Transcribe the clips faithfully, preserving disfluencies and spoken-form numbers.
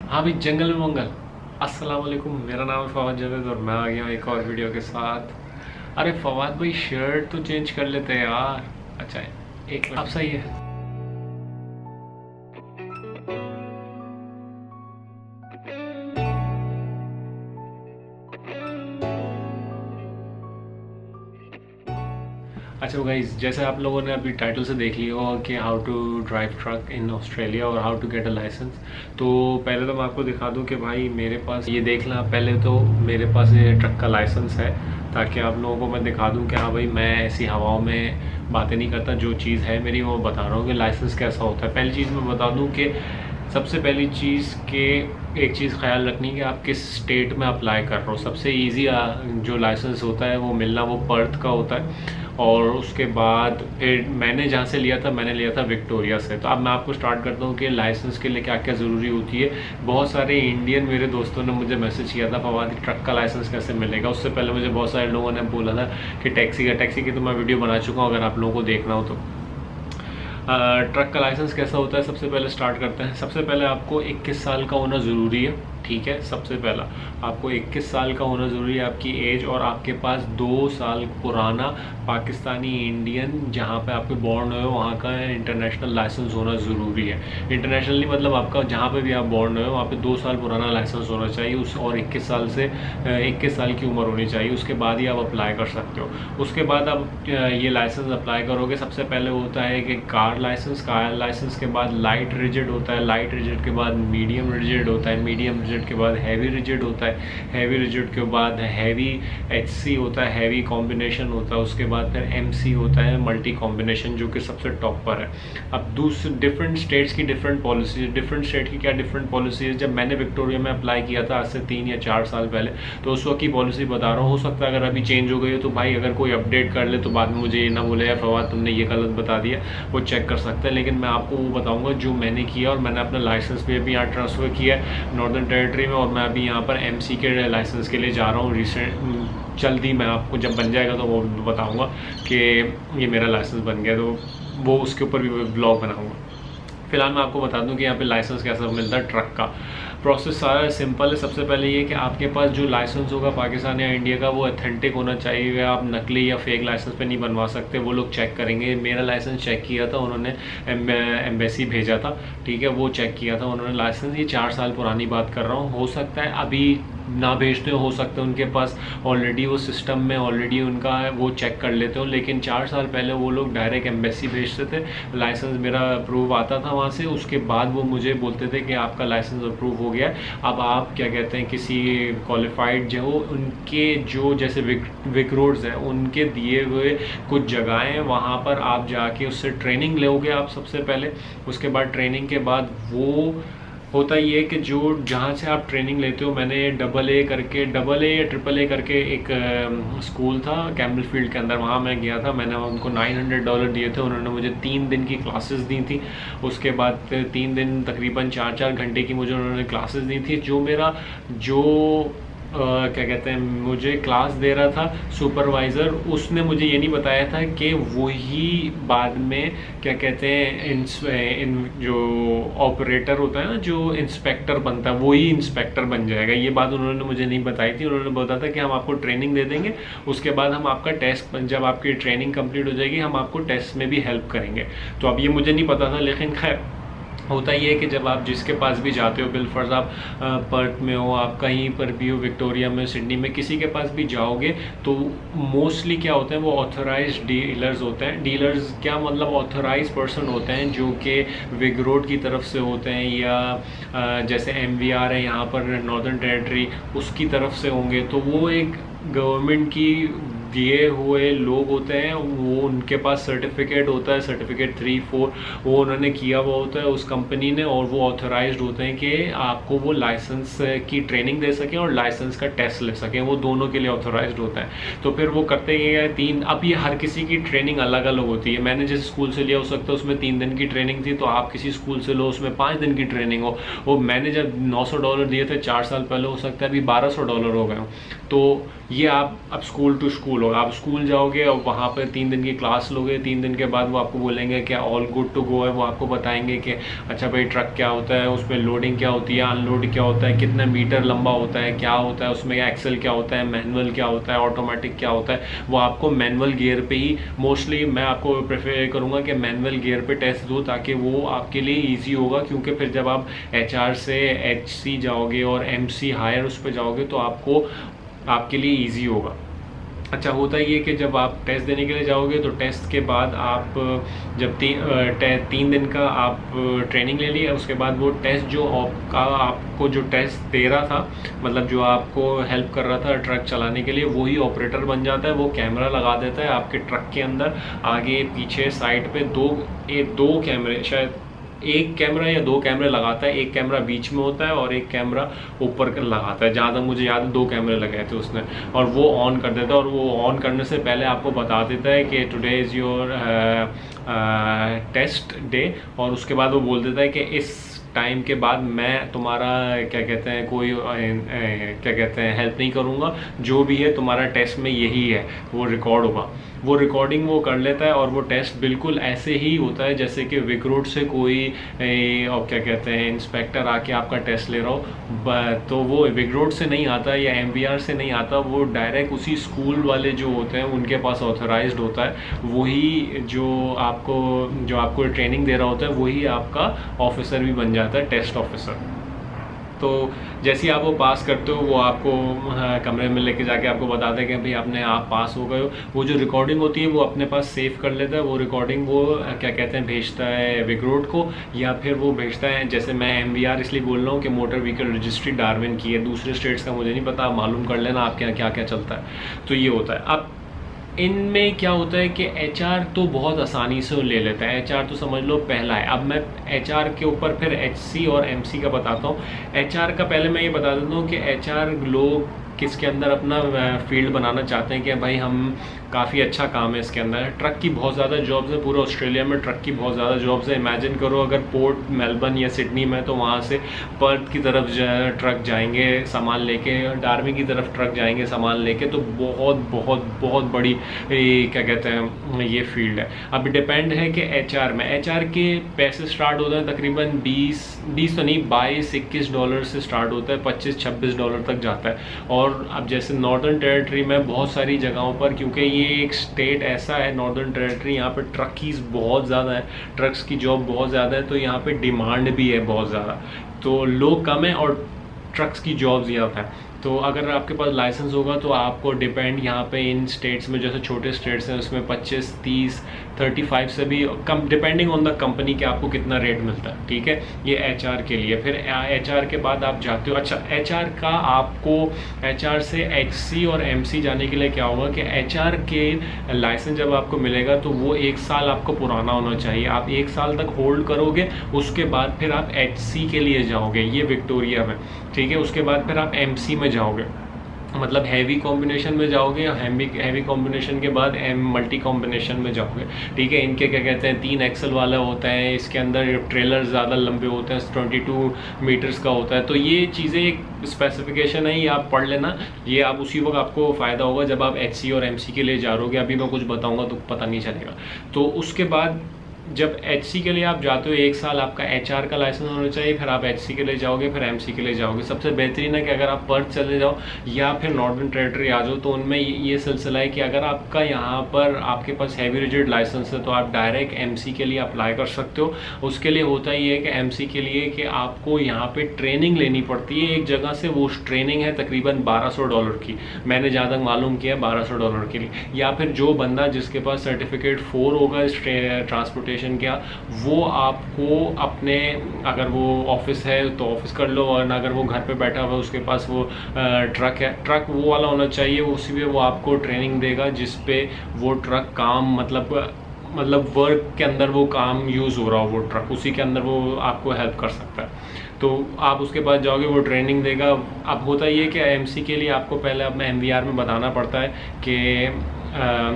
हाँ भाई, जंगल में मंगल। अस्सलाम वालेकुम, मेरा नाम है फवाद जावेद और मैं आ गया हूँ एक और वीडियो के साथ। अरे फवाद भाई, शर्ट तो चेंज कर लेते हैं यार। अच्छा है, एक मिनट, अब सही है। अच्छा गाइस, जैसे आप लोगों ने अभी टाइटल से देख लिया होगा कि how to drive truck in Australia और how to get a license. तो पहले तो मैं आपको दिखा दूं कि भाई मेरे पास ये देख लें। पहले तो मेरे पास ये ट्रक का लाइसेंस है, ताकि आप लोगों को मैं दिखा दूं कि हाँ भाई, मैं ऐसी हवाओं में बातें नहीं करता। जो चीज़ है मेरी वो बता रहा हूँ कि लाइसेंस कैसा होता है। पहली चीज़ मैं बता दूँ कि सबसे पहली चीज़ के एक चीज़ ख्याल रखनी कि आप किस स्टेट में अप्लाई कर रहे हो। सबसे इजी जो लाइसेंस होता है वो मिलना वो पर्थ का होता है। और उसके बाद फिर मैंने जहाँ से लिया था, मैंने लिया था विक्टोरिया से। तो अब मैं आपको स्टार्ट करता हूँ कि लाइसेंस के लिए क्या क्या ज़रूरी होती है। बहुत सारे इंडियन मेरे दोस्तों ने मुझे मैसेज किया था, फवाद ट्रक का लाइसेंस कैसे मिलेगा। उससे पहले मुझे बहुत सारे लोगों ने बोला था कि टैक्सी का टैक्सी की तो मैं वीडियो बना चुका हूँ, अगर आप लोगों को देखना हो तो। ट्रक का लाइसेंस कैसा होता है, सबसे पहले स्टार्ट करते हैं। सबसे पहले आपको इक्कीस साल का होना ज़रूरी है, ठीक है। सबसे पहला आपको इक्कीस साल का होना ज़रूरी है, आपकी एज, और आपके पास दो साल पुराना पाकिस्तानी इंडियन जहाँ पे आपके बॉर्न हुए वहाँ का इंटरनेशनल लाइसेंस होना ज़रूरी है। इंटरनेशनली मतलब आपका जहाँ पे भी आप बॉर्न हुए वहाँ पे दो साल पुराना लाइसेंस होना चाहिए उस, और इक्कीस साल से इक्कीस साल की उम्र होनी चाहिए। उसके बाद ही आप अप्लाई कर सकते हो। उसके बाद आप ये लाइसेंस अप्लाई करोगे, सबसे पहले होता है कि कार लाइसेंस। कार लाइसेंस के बाद लाइट रिजिड होता है, लाइट रिजिड के बाद मीडियम रिजिड होता है, मीडियम रिजिड के बाद हैवी रिजिड होता है, हैवी रिजिड के बाद हैवी एचसी होता है, हैवी कॉम्बिनेशन होता है। उसके बाद फिर एमसी होता है, मल्टी कॉम्बिनेशन, जो कि सबसे टॉप पर है। अब दूसरे डिफरेंट स्टेट्स की डिफरेंट पॉलिसी, डिफरेंट स्टेट की क्या डिफरेंट पॉलिसी है। जब मैंने विक्टोरिया में अप्लाई किया था आज से तीन या चार साल पहले, तो उस वक्त की पॉलिसी बता रहा हूँ। हो सकता है अगर अभी चेंज हो गई हो तो भाई अगर कोई अपडेट कर ले तो बाद में मुझे ये ना बोले यार फवाद तुमने ये गलत बता दिया, वो चेक कर सकता है। लेकिन मैं आपको वो बताऊंगा जो मैंने किया, और मैंने अपना लाइसेंस भी अभी यहाँ ट्रांसफ़र किया है नॉर्दर्न टेरिटरी में, और मैं अभी यहाँ पर एमसी के लाइसेंस के लिए जा रहा हूँ। रिसेंट जल्दी मैं आपको जब बन जाएगा तो वो बताऊँगा कि ये मेरा लाइसेंस बन गया, तो वो उसके ऊपर भी ब्लॉग बनाऊँगा। फिलहाल मैं आपको बता दूं कि यहाँ पे लाइसेंस कैसा मिलता है। ट्रक का प्रोसेस सारा सिंपल है। सबसे पहले ये कि आपके पास जो लाइसेंस होगा पाकिस्तान या इंडिया का, वो ऑथेंटिक होना चाहिए। आप नकली या फेक लाइसेंस पे नहीं बनवा सकते, वो लोग चेक करेंगे। मेरा लाइसेंस चेक किया था उन्होंने, एम्बेसी भेजा था, ठीक है, वो चेक किया था उन्होंने लाइसेंस। ये चार साल पुरानी बात कर रहा हूँ। हो सकता है अभी ना भेजते हो सकता है उनके पास ऑलरेडी वो सिस्टम में ऑलरेडी उनका वो चेक कर लेते हो, लेकिन चार साल पहले वो लोग डायरेक्ट एम्बेसी भेजते थे। लाइसेंस मेरा अप्रूव आता था वहाँ से, उसके बाद वो मुझे बोलते थे कि आपका लाइसेंस अप्रूव हो गया है। अब आप क्या कहते हैं, किसी क्वालिफाइड जो हो उनके जो जैसे विक विक रोड्स हैं उनके दिए हुए कुछ जगहें हैं, वहाँ पर आप जाके उससे ट्रेनिंग लोगे आप सबसे पहले। उसके बाद ट्रेनिंग के बाद वो होता ही है कि जो जहाँ से आप ट्रेनिंग लेते हो, मैंने डबल ए करके डबल ए या ट्रिपल ए करके एक स्कूल था कैम्बल फील्ड के अंदर, वहाँ मैं गया था। मैंने उनको नाइन हंड्रेड डॉलर दिए थे, उन्होंने मुझे तीन दिन की क्लासेस दी थी। उसके बाद तीन दिन तकरीबन चार चार घंटे की मुझे उन्होंने क्लासेस दी थी। जो मेरा जो Uh, क्या कहते हैं, मुझे क्लास दे रहा था सुपरवाइज़र, उसने मुझे ये नहीं बताया था कि वही बाद में क्या कहते हैं इन, इन जो ऑपरेटर होता है ना, जो इंस्पेक्टर बनता है, वही इंस्पेक्टर बन जाएगा। ये बात उन्होंने मुझे नहीं बताई थी। उन्होंने बताया था कि हम आपको ट्रेनिंग दे देंगे, उसके बाद हम आपका टेस्ट, जब आपकी ट्रेनिंग कंप्लीट हो जाएगी हम आपको टेस्ट में भी हेल्प करेंगे। तो अब ये मुझे नहीं पता था, लेकिन खैर होता ही है कि जब आप जिसके पास भी जाते हो, बिलफर्ज आप पर्थ में हो, आप कहीं पर भी हो, विक्टोरिया में, सिडनी में, किसी के पास भी जाओगे तो मोस्टली क्या होते हैं, वो ऑथराइज्ड डीलर्स होते हैं। डीलर्स क्या मतलब, ऑथराइज्ड पर्सन होते हैं जो कि विग रोड की तरफ से होते हैं, या जैसे एम वी आर है यहाँ पर नॉर्दर्न टेरिटरी, उसकी तरफ से होंगे। तो वो एक गवर्नमेंट की दिए हुए लोग होते हैं, वो उनके पास सर्टिफिकेट होता है, सर्टिफिकेट थ्री फोर वो उन्होंने किया हुआ होता है उस कंपनी ने, और वो ऑथराइज्ड होते हैं कि आपको वो लाइसेंस की ट्रेनिंग दे सकें और लाइसेंस का टेस्ट ले सकें, वो दोनों के लिए ऑथराइज्ड होता है। तो फिर वो करते हैं तीन, अब ये हर किसी की ट्रेनिंग अलग अलग होती है। मैंने जिस स्कूल से लिया हो सकता है उसमें तीन दिन की ट्रेनिंग थी, तो आप किसी स्कूल से लो उसमें पाँच दिन की ट्रेनिंग हो। वो मैंने जब नौ सौ डॉलर दिए थे चार साल पहले, हो सकता है अभी बारह सौ डॉलर हो गए हो। तो ये आप अब स्कूल टू स्कूल होगा, आप स्कूल जाओगे और वहाँ पर तीन दिन की क्लास लोगे, तीन दिन के बाद वो आपको बोलेंगे कि ऑल गुड टू गो है, वो आपको बताएंगे कि अच्छा भाई ट्रक क्या होता है, उसमें लोडिंग क्या होती है, अनलोड क्या होता है, कितना मीटर लंबा होता है, क्या होता है उसमें, एक्सेल क्या होता है, मैनुअल क्या होता है, ऑटोमेटिक क्या होता है। वो आपको मैनुअल गियर पे ही मोस्टली मैं आपको प्रेफर करूँगा कि मैनुअल गियर पे टेस्ट दो, ताकि वो आपके लिए ईजी होगा, क्योंकि फिर जब आप एच आर से एच सी जाओगे और एम सी हायर उस पर जाओगे तो आपको आपके लिए ईजी होगा। अच्छा होता ये कि जब आप टेस्ट देने के लिए जाओगे तो टेस्ट के बाद आप जब ती, तीन दिन का आप ट्रेनिंग ले लिया, उसके बाद वो टेस्ट जो आपका आपको जो टेस्ट दे रहा था, मतलब जो आपको हेल्प कर रहा था ट्रक चलाने के लिए, वही ऑपरेटर बन जाता है। वो कैमरा लगा देता है आपके ट्रक के अंदर, आगे पीछे साइड पे दो ए, दो कैमरे, शायद एक कैमरा या दो कैमरे लगाता है, एक कैमरा बीच में होता है और एक कैमरा ऊपर कर लगाता है, ज़्यादा मुझे याद है दो कैमरे लगाए थे उसने, और वो ऑन कर देता है। और वो ऑन करने से पहले आपको बता देता है कि today is your test day, और उसके बाद वो बोल देता है कि इस टाइम के बाद मैं तुम्हारा क्या कहते हैं कोई क्या कहते हैं हेल्प नहीं करूँगा, जो भी है तुम्हारा टेस्ट में यही है, वो रिकॉर्ड होगा। वो रिकॉर्डिंग वो कर लेता है और वो टेस्ट बिल्कुल ऐसे ही होता है जैसे कि विक्रोड से कोई ए, और क्या कहते हैं इंस्पेक्टर आके आपका टेस्ट ले रहा हो। तो वो विक्रोड से नहीं आता या एम वी आर से नहीं आता, वो डायरेक्ट उसी स्कूल वाले जो होते हैं उनके पास ऑथराइज्ड होता है, वही जो आपको जो आपको ट्रेनिंग दे रहा होता है वही आपका ऑफिसर भी बन जाता है, टेस्ट ऑफिसर। तो जैसे ही आप वो पास करते हो, वो आपको हाँ, कमरे में लेके जाके आपको बताते हैं कि भाई आपने आप पास हो गए हो। वो जो रिकॉर्डिंग होती है वो अपने पास सेव कर लेता है, वो रिकॉर्डिंग वो क्या कहते हैं भेजता है विक्रोड को, या फिर वो भेजता है, जैसे मैं एम वी आर इसलिए बोल रहा हूँ कि मोटर व्हीकल रजिस्ट्री डार्विन की है, दूसरे स्टेट्स का मुझे नहीं पता, आप मालूम कर लेना आपके यहाँ क्या क्या चलता है। तो ये होता है। अब इनमें क्या होता है कि एच आर तो बहुत आसानी से ले लेता है, एच आर तो समझ लो पहला है। अब मैं एच आर के ऊपर फिर एच सी और एम सी का बताता हूँ। एच आर का पहले मैं ये बता देता हूँ कि एच आर लोग किसके अंदर अपना फील्ड बनाना चाहते हैं कि भाई हम काफ़ी अच्छा काम है इसके अंदर। ट्रक की बहुत ज़्यादा जॉब्स है, पूरे ऑस्ट्रेलिया में ट्रक की बहुत ज़्यादा जॉब्स है। इमेजिन करो अगर पोर्ट मेलबर्न या सिडनी में, तो वहाँ से पर्थ की तरफ ट्रक जाएंगे सामान लेके, डार्विन की तरफ ट्रक जाएंगे सामान लेके, तो बहुत बहुत बहुत बड़ी क्या कहते हैं ये फील्ड है। अब डिपेंड है कि एच आर में, एच आर के पैसे स्टार्ट होते हैं तकरीबन बीस बीस तो नहीं बाईस इक्कीस डॉलर से स्टार्ट होता है, पच्चीस छब्बीस डॉलर तक जाता है। और अब जैसे नॉर्दर्न टेरिटरी में बहुत सारी जगहों पर, क्योंकि ये एक स्टेट ऐसा है नॉर्दर्न टेरिटरी, यहाँ पे ट्रकीज बहुत ज़्यादा है, ट्रक्स की जॉब बहुत ज़्यादा है, तो यहाँ पे डिमांड भी है बहुत ज़्यादा, तो लोग कम है और ट्रक्स की जॉब ज़्यादा है। तो अगर आपके पास लाइसेंस होगा तो आपको डिपेंड यहाँ पे इन स्टेट्स में, जैसे छोटे स्टेट्स हैं उसमें पच्चीस तीस पैंतीस से भी कम, डिपेंडिंग ऑन द कंपनी के आपको कितना रेट मिलता है। ठीक है, ये एच आर के लिए। फिर एच आर के बाद आप जाते हो, अच्छा एच आर का आपको एच आर से एच सी और एम सी जाने के लिए क्या होगा कि एच आर के लाइसेंस जब आपको मिलेगा तो वो एक साल आपको पुराना होना चाहिए। आप एक साल तक होल्ड करोगे, उसके बाद फिर आप एच सी के लिए जाओगे, ये विक्टोरिया में। ठीक है, उसके बाद फिर आप एम सी में जाओगे, मतलब हैवी कॉम्बिनेशन में जाओगे, हैवी हैवी कॉम्बिनेशन के बाद एम मल्टी कॉम्बिनेशन में जाओगे। ठीक है, इनके क्या कहते हैं तीन एक्सल वाला होता है, इसके अंदर ट्रेलर ज़्यादा लंबे होते हैं, बाईस मीटर्स का होता है। तो ये चीज़ें एक स्पेसिफिकेशन है, ये आप पढ़ लेना, ये आप उसी वक्त आपको फ़ायदा होगा जब आप एच सी और एम सी के लिए जा रहोगे। अभी मैं कुछ बताऊँगा तो पता नहीं चलेगा। तो उसके बाद जब एच सी के लिए आप जाते हो, एक साल आपका एच आर का लाइसेंस होना चाहिए, फिर आप एच सी के लिए जाओगे, फिर एम सी के लिए जाओगे। सबसे बेहतरीन है कि अगर आप पर्थ चले जाओ या फिर नॉर्दर्न टेरिटरी आ जाओ, तो उनमें ये सिलसिला है कि अगर आपका यहाँ पर आपके पास हैवी रिजिड लाइसेंस है तो आप डायरेक्ट एम सी के लिए अप्लाई कर सकते हो। उसके लिए होता ही है कि एम सी के लिए कि आपको यहाँ पर ट्रेनिंग लेनी पड़ती है एक जगह से। वो ट्रेनिंग है तकरीबन बारह सौ डॉलर की, मैंने जहाँ तक मालूम किया बारह सौ डॉलर के लिए। या फिर जो बंदा जिसके पास सर्टिफिकेट फोर होगा इस ट्रांसपोर्टेशन क्या, वो आपको अपने, अगर वो ऑफिस है तो ऑफिस कर लो, और अगर वो घर पे बैठा हुआ उसके पास वो ट्रक है, ट्रक वो वाला होना चाहिए, उसी पे वो आपको ट्रेनिंग देगा जिस पे वो ट्रक काम मतलब मतलब वर्क के अंदर वो काम यूज़ हो रहा हो, वो ट्रक उसी के अंदर वो आपको हेल्प कर सकता है। तो आप उसके पास जाओगे, वो ट्रेनिंग देगा। अब होता ये कि एम सी के लिए आपको पहले अपना एम वी आर में बताना पड़ता है कि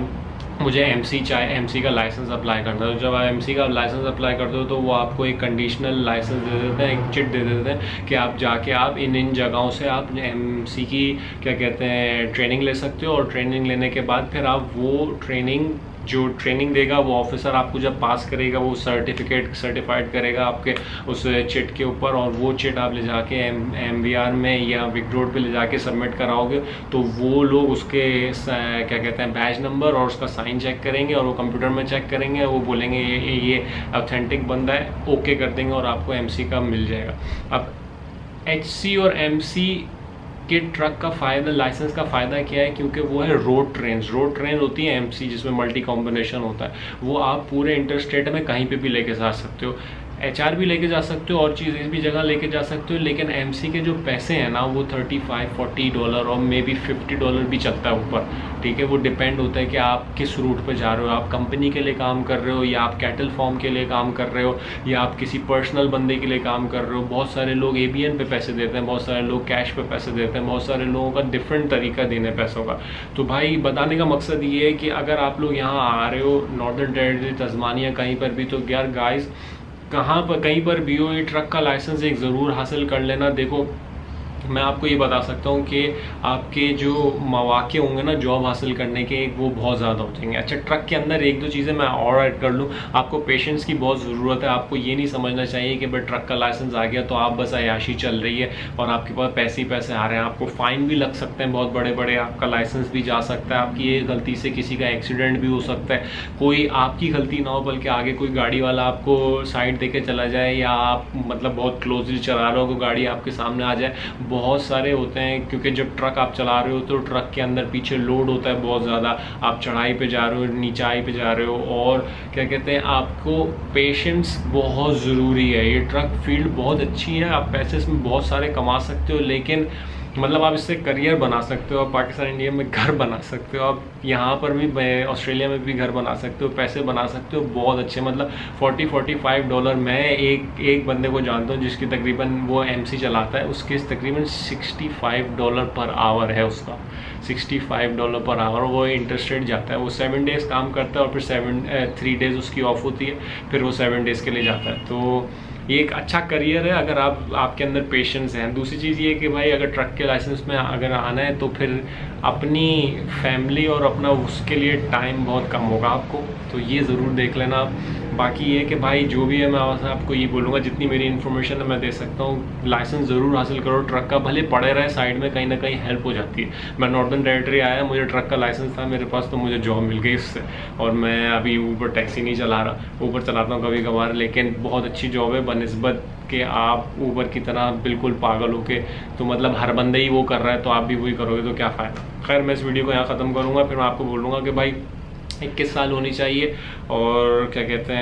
मुझे एमसी चाहे एमसी का लाइसेंस अप्लाई करना है। तो जब आप एमसी का लाइसेंस अप्लाई करते हो तो वो आपको एक कंडीशनल लाइसेंस दे देते हैं, एक चिट दे देते हैं कि आप जाके आप इन इन जगहों से आप एमसी की क्या कहते हैं ट्रेनिंग ले सकते हो, और ट्रेनिंग लेने के बाद फिर आप वो ट्रेनिंग जो ट्रेनिंग देगा वो ऑफिसर आपको जब पास करेगा वो सर्टिफिकेट सर्टिफाइड करेगा आपके उस चिट के ऊपर, और वो चिट आप ले जाके एम एम वी आर में या विकड्रोड पे ले जाके सबमिट कराओगे तो वो लोग उसके क्या कहते हैं बैच नंबर और उसका साइन चेक करेंगे, और वो कंप्यूटर में चेक करेंगे, वो बोलेंगे ये ये ऑथेंटिक बंदा है, ओके कर देंगे और आपको एमसी का मिल जाएगा। अब एचसी और एमसी कि ट्रक का फ़ायदा, लाइसेंस का फ़ायदा क्या है, क्योंकि वो है रोड ट्रेन। रोड ट्रेन होती है एमसी जिसमें मल्टी कॉम्बिनेशन होता है, वो आप पूरे इंटरस्टेट में कहीं पे भी लेके जा सकते हो, एचआर भी लेके जा सकते हो और चीज़ें भी जगह लेके जा सकते हो। लेकिन एमसी के जो पैसे हैं ना वो थर्टी फाइव फोर्टी डॉलर और मे बी फिफ्टी डॉलर भी चलता है ऊपर, ठीक है। वो डिपेंड होता है कि आप किस रूट पे जा रहे हो, आप कंपनी के लिए काम कर रहे हो या आप कैटल फार्म के लिए काम कर रहे हो या आप किसी पर्सनल बंदे के लिए काम कर रहे हो। बहुत सारे लोग एबीएन पे पैसे देते हैं, बहुत सारे लोग कैश पे पैसे देते हैं, बहुत सारे लोगों का डिफरेंट तरीका देने पैसों का। तो भाई बताने का मकसद ये है कि अगर आप लोग यहाँ आ रहे हो नॉर्दर्न टेरिटरी, तस्मानिया, कहीं पर भी, तो यार गाइस कहाँ पर कहीं पर भी हो ये ट्रक का लाइसेंस एक ज़रूर हासिल कर लेना। देखो मैं आपको ये बता सकता हूँ कि आपके जो मौके होंगे ना जॉब हासिल करने के वो बहुत ज़्यादा हो जाएंगे। अच्छा ट्रक के अंदर एक दो चीज़ें मैं और ऐड कर लूँ, आपको पेशेंस की बहुत ज़रूरत है। आपको ये नहीं समझना चाहिए कि भाई ट्रक का लाइसेंस आ गया तो आप बस अयाशी चल रही है और आपके पास पैसे ही पैसे आ रहे हैं। आपको फ़ाइन भी लग सकते हैं बहुत बड़े बड़े, आपका लाइसेंस भी जा सकता है, आपकी ये गलती से किसी का एक्सीडेंट भी हो सकता है, कोई आपकी गलती ना हो बल्कि आगे कोई गाड़ी वाला आपको साइड दे के चला जाए, या आप मतलब बहुत क्लोजली चला रहे हो तो गाड़ी आपके सामने आ जाए। बहुत सारे होते हैं क्योंकि जब ट्रक आप चला रहे हो तो ट्रक के अंदर पीछे लोड होता है बहुत ज़्यादा, आप चढ़ाई पे जा रहे हो, नीचाई पे जा रहे हो, और क्या कहते हैं आपको पेशेंस बहुत ज़रूरी है। ये ट्रक फील्ड बहुत अच्छी है, आप पैसे इसमें बहुत सारे कमा सकते हो, लेकिन मतलब आप इससे करियर बना सकते हो, आप पाकिस्तान इंडिया में घर बना सकते हो, आप यहाँ पर भी ऑस्ट्रेलिया में भी घर बना सकते हो, पैसे बना सकते हो बहुत अच्छे। मतलब फोर्टी फोर्टी फाइव डॉलर मैं एक एक बंदे को जानता हूँ जिसकी तकरीबन वो एमसी चलाता है, उसके तकरीबन sixty five dollar per hour है उसका, sixty five dollar per hour. वो इंटरेस्टेड जाता है, वो सेवन डेज़ काम करता है और फिर सेवन थ्री डेज़ उसकी ऑफ होती है, फिर वो सेवन डेज़ के लिए जाता है। तो ये एक अच्छा करियर है अगर आप आपके अंदर पेशेंस है। दूसरी चीज़ ये कि भाई अगर ट्रक के लाइसेंस में अगर आना है तो फिर अपनी फैमिली और अपना उसके लिए टाइम बहुत कम होगा आपको, तो ये ज़रूर देख लेना। बाकी ये कि भाई जो भी है मैं आपको ये बोलूँगा जितनी मेरी इन्फॉर्मेशन है मैं दे सकता हूँ, लाइसेंस ज़रूर हासिल करो ट्रक का, भले पड़े रहे साइड में, कहीं ना कहीं हेल्प हो जाती है। मैं नॉर्दर्न टेरिटरी आया, मुझे ट्रक का लाइसेंस था मेरे पास तो मुझे जॉब मिल गई इससे, और मैं अभी ऊबर टैक्सी नहीं चला रहा, ऊबर चलाता हूँ कभी कभार, लेकिन बहुत अच्छी जॉब है बनिस्बत कि आप ऊबर की तरह बिल्कुल पागल होके, तो मतलब हर बंदे ही वो कर रहा है तो आप भी वही करोगे तो क्या फ़ायदा। खैर मैं इस वीडियो को यहाँ ख़त्म करूँगा, फिर मैं आपको बोलूँगा कि भाई इक्कीस साल होनी चाहिए और क्या कहते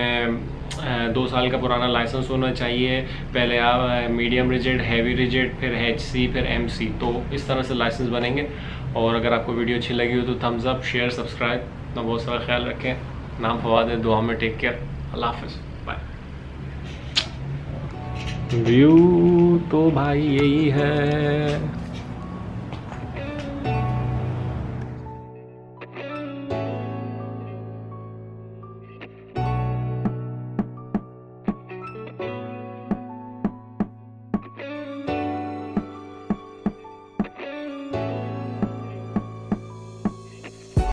हैं दो साल का पुराना लाइसेंस होना चाहिए। पहले आप मीडियम रिजिड, हैवी रिजिड, फिर एचसी, फिर एमसी, तो इस तरह से लाइसेंस बनेंगे। और अगर आपको वीडियो अच्छी लगी हो तो थम्स अप, शेयर, सब्सक्राइब। अपना बहुत सारा ख्याल रखें, नाम फवाद है, दुआ में, टेक केयर, अल्लाह हाफ़िज़, बाय। व्यू तो भाई यही है।